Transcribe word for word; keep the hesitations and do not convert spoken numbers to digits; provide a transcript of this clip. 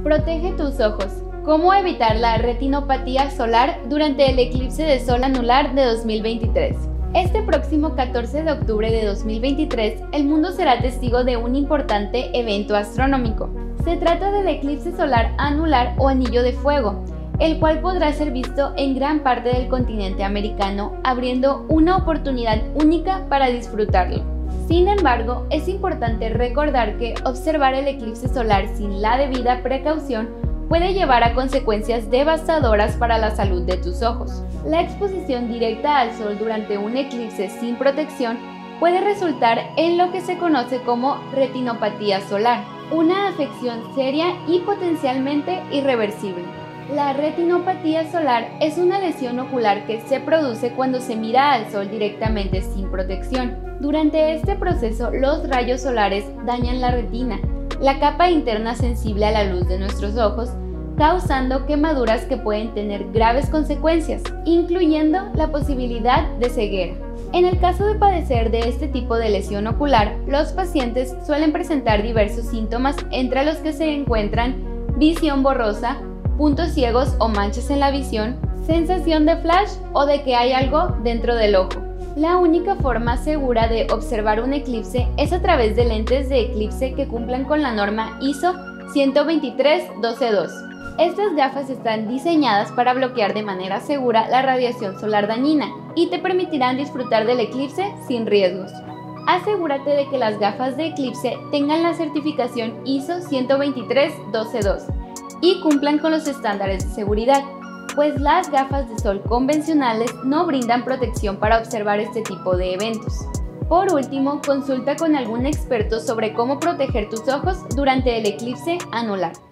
Protege tus ojos. ¿Cómo evitar la retinopatía solar durante el eclipse de sol anular de dos mil veintitrés? Este próximo catorce de octubre de dos mil veintitrés, el mundo será testigo de un importante evento astronómico. Se trata del eclipse solar anular o anillo de fuego, el cual podrá ser visto en gran parte del continente americano, abriendo una oportunidad única para disfrutarlo. Sin embargo, es importante recordar que observar el eclipse solar sin la debida precaución puede llevar a consecuencias devastadoras para la salud de tus ojos. La exposición directa al sol durante un eclipse sin protección puede resultar en lo que se conoce como retinopatía solar, una afección seria y potencialmente irreversible. La retinopatía solar es una lesión ocular que se produce cuando se mira al sol directamente sin protección. Durante este proceso, los rayos solares dañan la retina, la capa interna sensible a la luz de nuestros ojos, causando quemaduras que pueden tener graves consecuencias, incluyendo la posibilidad de ceguera. En el caso de padecer de este tipo de lesión ocular, los pacientes suelen presentar diversos síntomas, entre los que se encuentran visión borrosa, puntos ciegos o manchas en la visión, sensación de flash o de que hay algo dentro del ojo. La única forma segura de observar un eclipse es a través de lentes de eclipse que cumplan con la norma I S O ciento veintitrés doce dos. Estas gafas están diseñadas para bloquear de manera segura la radiación solar dañina y te permitirán disfrutar del eclipse sin riesgos. Asegúrate de que las gafas de eclipse tengan la certificación I S O ciento veintitrés doce dos y cumplan con los estándares de seguridad, pues las gafas de sol convencionales no brindan protección para observar este tipo de eventos. Por último, consulta con algún experto sobre cómo proteger tus ojos durante el eclipse anular.